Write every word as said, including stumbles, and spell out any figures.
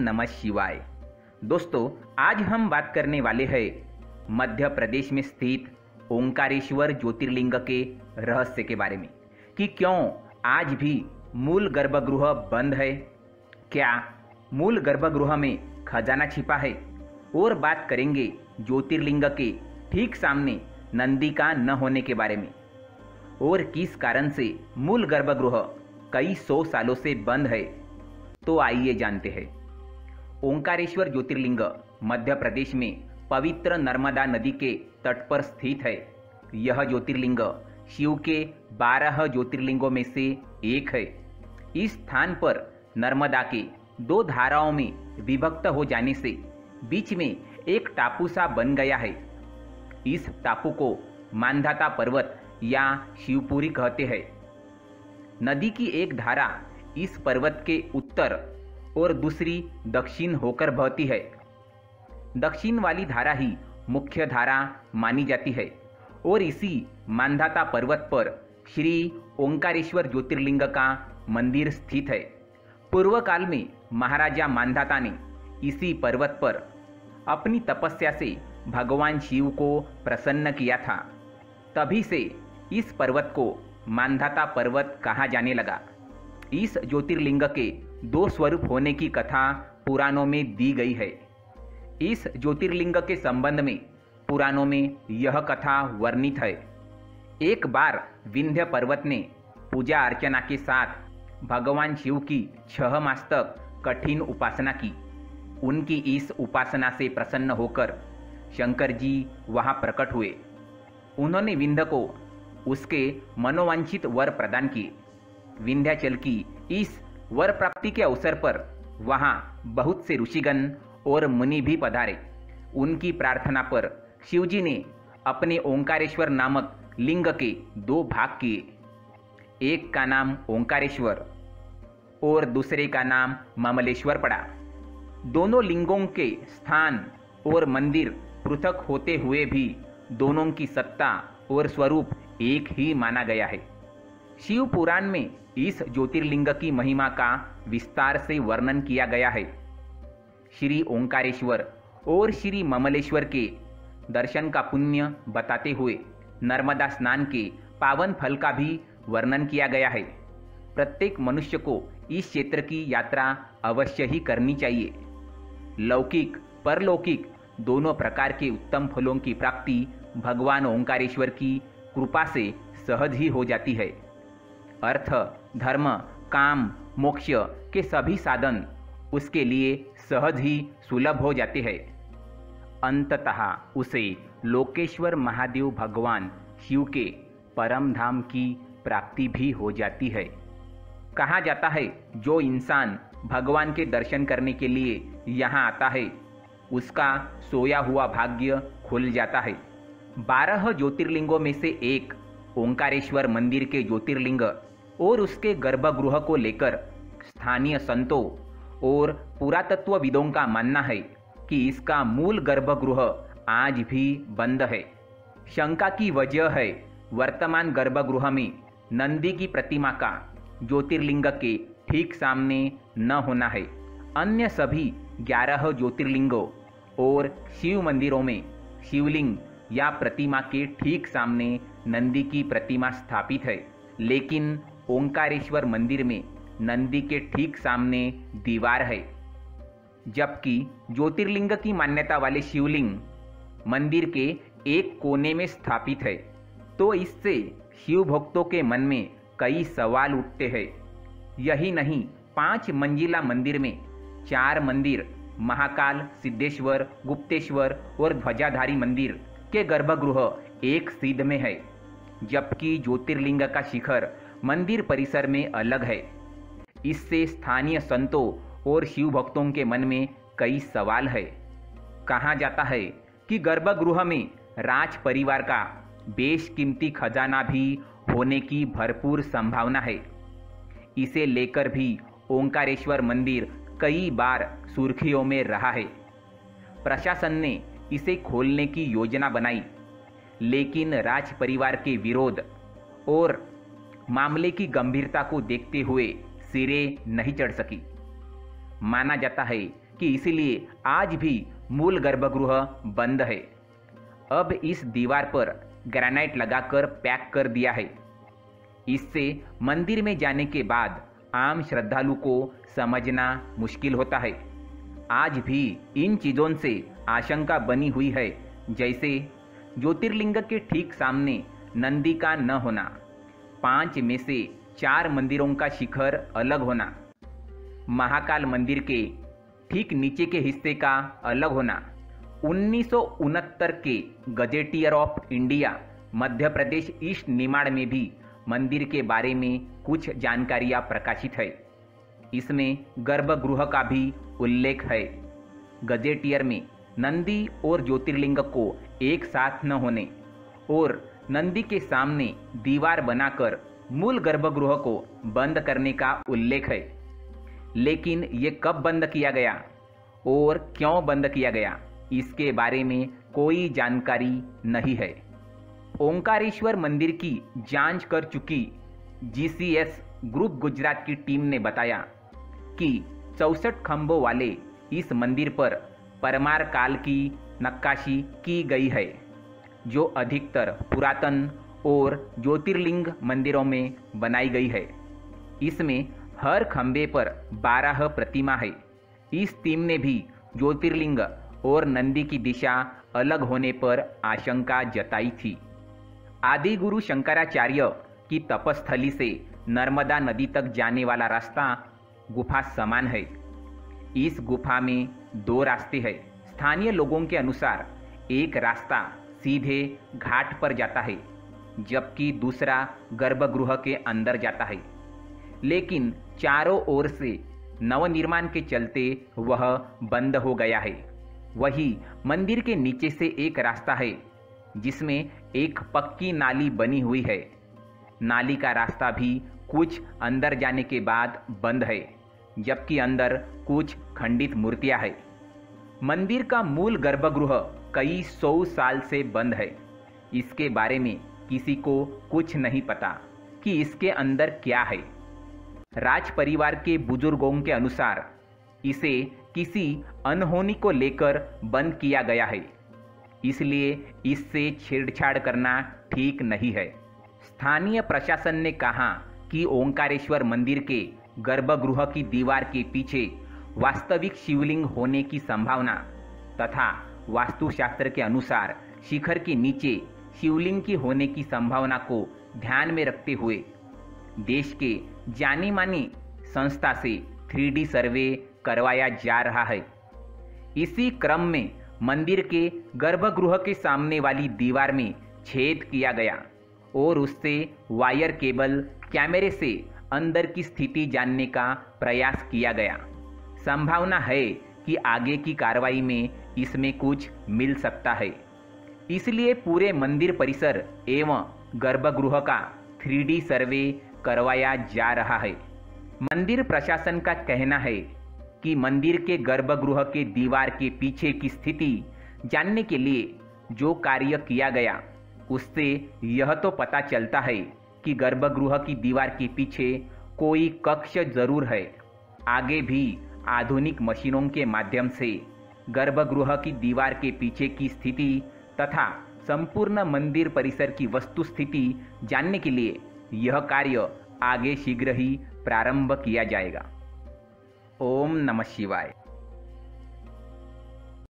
नमः शिवाय। दोस्तों, आज हम बात करने वाले हैं मध्य प्रदेश में स्थित ओंकारेश्वर ज्योतिर्लिंग के रहस्य के बारे में कि क्यों आज भी मूल गर्भगृह बंद है, क्या मूल गर्भगृह में खजाना छिपा है, और बात करेंगे ज्योतिर्लिंग के ठीक सामने नंदी का न होने के बारे में और किस कारण से मूल गर्भगृह कई सौ सालों से बंद है। तो आइए जानते हैं। ओंकारेश्वर ज्योतिर्लिंग मध्य प्रदेश में पवित्र नर्मदा नदी के तट पर स्थित है। यह ज्योतिर्लिंग शिव के बारह ज्योतिर्लिंगों में से एक है। इस स्थान पर नर्मदा के दो धाराओं में विभक्त हो जाने से बीच में एक टापू सा बन गया है। इस टापू को मांधाता पर्वत या शिवपुरी कहते हैं। नदी की एक धारा इस पर्वत के उत्तर और दूसरी दक्षिण होकर बहती है। दक्षिण वाली धारा ही मुख्य धारा मानी जाती है और इसी मांधाता पर्वत पर श्री ओंकारेश्वर ज्योतिर्लिंग का मंदिर स्थित है। पूर्व काल में महाराजा मांधाता ने इसी पर्वत पर अपनी तपस्या से भगवान शिव को प्रसन्न किया था। तभी से इस पर्वत को मांधाता पर्वत कहा जाने लगा। इस ज्योतिर्लिंग के दो स्वरूप होने की कथा पुराणों में दी गई है। इस ज्योतिर्लिंग के संबंध में पुराणों में यह कथा वर्णित है। एक बार विंध्य पर्वत ने पूजा अर्चना के साथ भगवान शिव की छह मास तक कठिन उपासना की। उनकी इस उपासना से प्रसन्न होकर शंकर जी वहां प्रकट हुए। उन्होंने विंध्य को उसके मनोवांछित वर प्रदान किए। विंध्याचल की इस वर प्राप्ति के अवसर पर वहां बहुत से ऋषिगण और मुनि भी पधारे। उनकी प्रार्थना पर शिवजी ने अपने ओंकारेश्वर नामक लिंग के दो भाग किए। एक का नाम ओंकारेश्वर और दूसरे का नाम ममलेश्वर पड़ा। दोनों लिंगों के स्थान और मंदिर पृथक होते हुए भी दोनों की सत्ता और स्वरूप एक ही माना गया है। शिव पुराण में इस ज्योतिर्लिंग की महिमा का विस्तार से वर्णन किया गया है। श्री ओंकारेश्वर और श्री ममलेश्वर के दर्शन का पुण्य बताते हुए नर्मदा स्नान के पावन फल का भी वर्णन किया गया है। प्रत्येक मनुष्य को इस क्षेत्र की यात्रा अवश्य ही करनी चाहिए। लौकिक परलौकिक दोनों प्रकार के उत्तम फलों की प्राप्ति भगवान ओंकारेश्वर की कृपा से सहज ही हो जाती है। अर्थ, धर्म, काम, मोक्ष के सभी साधन उसके लिए सहज ही सुलभ हो जाते हैं। अंततः उसे लोकेश्वर महादेव भगवान शिव के परम धाम की प्राप्ति भी हो जाती है। कहा जाता है, जो इंसान भगवान के दर्शन करने के लिए यहाँ आता है उसका सोया हुआ भाग्य खुल जाता है। बारह ज्योतिर्लिंगों में से एक ओंकारेश्वर मंदिर के ज्योतिर्लिंग और उसके गर्भगृह को लेकर स्थानीय संतों और पुरातत्वविदों का मानना है कि इसका मूल गर्भगृह आज भी बंद है। शंका की वजह है वर्तमान गर्भगृह में नंदी की प्रतिमा का ज्योतिर्लिंग के ठीक सामने न होना है। अन्य सभी ग्यारह ज्योतिर्लिंगों और शिव मंदिरों में शिवलिंग या प्रतिमा के ठीक सामने नंदी की प्रतिमा स्थापित है, लेकिन ओंकारेश्वर मंदिर में नंदी के ठीक सामने दीवार है। जबकि ज्योतिर्लिंग की मान्यता वाले शिवलिंग मंदिर के एक कोने में स्थापित है। तो इससे शिव भक्तों के मन में कई सवाल उठते हैं। यही नहीं, पांच मंजिला मंदिर में चार मंदिर महाकाल, सिद्धेश्वर, गुप्तेश्वर और ध्वजाधारी मंदिर के गर्भगृह एक सीध में है, जबकि ज्योतिर्लिंग का शिखर मंदिर परिसर में अलग है। इससे स्थानीय संतों और शिव भक्तों के मन में कई सवाल है। कहा जाता है कि गर्भगृह में राज परिवार का बेशकीमती खजाना भी होने की भरपूर संभावना है। इसे लेकर भी ओंकारेश्वर मंदिर कई बार सुर्खियों में रहा है। प्रशासन ने इसे खोलने की योजना बनाई, लेकिन राज परिवार के विरोध और मामले की गंभीरता को देखते हुए सिरे नहीं चढ़ सकी। माना जाता है कि इसलिए आज भी मूल गर्भगृह बंद है। अब इस दीवार पर ग्रेनाइट लगाकर पैक कर दिया है। इससे मंदिर में जाने के बाद आम श्रद्धालु को समझना मुश्किल होता है। आज भी इन चीज़ों से आशंका बनी हुई है, जैसे ज्योतिर्लिंग के ठीक सामने नंदी का न होना, पांच में से चार मंदिरों का शिखर अलग होना, महाकाल मंदिर के ठीक नीचे के हिस्से का अलग होना, उन्नीस सौ उनहत्तर के gazetteer of India Madhya Pradesh east Nimar में भी मंदिर के बारे में कुछ जानकारियां प्रकाशित है। इसमें गर्भगृह का भी उल्लेख है। गजेटियर में नंदी और ज्योतिर्लिंग को एक साथ न होने और नंदी के सामने दीवार बनाकर मूल गर्भगृह को बंद करने का उल्लेख है। लेकिन ये कब बंद किया गया और क्यों बंद किया गया, इसके बारे में कोई जानकारी नहीं है। ओंकारेश्वर मंदिर की जांच कर चुकी G C S group Gujarat की टीम ने बताया कि चौसठ खंभों वाले इस मंदिर पर परमार काल की नक्काशी की गई है, जो अधिकतर पुरातन और ज्योतिर्लिंग मंदिरों में बनाई गई है। इसमें हर खंभे पर बारह प्रतिमा है। इस टीम ने भी ज्योतिर्लिंग और नंदी की दिशा अलग होने पर आशंका जताई थी। आदि गुरु शंकराचार्य की तपस्थली से नर्मदा नदी तक जाने वाला रास्ता गुफा समान है। इस गुफा में दो रास्ते हैं। स्थानीय लोगों के अनुसार एक रास्ता सीधे घाट पर जाता है, जबकि दूसरा गर्भगृह के अंदर जाता है। लेकिन चारों ओर से नवनिर्माण के चलते वह बंद हो गया है। वही मंदिर के नीचे से एक रास्ता है, जिसमें एक पक्की नाली बनी हुई है। नाली का रास्ता भी कुछ अंदर जाने के बाद बंद है, जबकि अंदर कुछ खंडित मूर्तियां हैं। मंदिर का मूल गर्भगृह कई सौ साल से बंद है। इसके बारे में किसी को कुछ नहीं पता कि इसके अंदर क्या है। राज परिवार के बुजुर्गों के अनुसार इसे किसी अनहोनी को लेकर बंद किया गया है, इसलिए इससे छेड़छाड़ करना ठीक नहीं है। स्थानीय प्रशासन ने कहा कि ओंकारेश्वर मंदिर के गर्भगृह की दीवार के पीछे वास्तविक शिवलिंग होने की संभावना तथा वास्तुशास्त्र के अनुसार शिखर के नीचे शिवलिंग की होने की संभावना को ध्यान में रखते हुए देश के जानी मानी संस्था से थ्री डी सर्वे करवाया जा रहा है। इसी क्रम में मंदिर के गर्भगृह के सामने वाली दीवार में छेद किया गया और उससे वायर केबल कैमरे से अंदर की स्थिति जानने का प्रयास किया गया। संभावना है कि आगे की कार्रवाई में इसमें कुछ मिल सकता है। इसलिए पूरे मंदिर परिसर एवं गर्भगृह का थ्री डी सर्वे करवाया जा रहा है। मंदिर प्रशासन का कहना है कि मंदिर के गर्भगृह के दीवार के पीछे की स्थिति जानने के लिए जो कार्य किया गया, उससे यह तो पता चलता है कि गर्भगृह की दीवार के पीछे कोई कक्ष जरूर है। आगे भी आधुनिक मशीनों के माध्यम से गर्भगृह की दीवार के पीछे की स्थिति तथा संपूर्ण मंदिर परिसर की वस्तु स्थिति जानने के लिए यह कार्य आगे शीघ्र ही प्रारंभ किया जाएगा। ओम नमः शिवाय।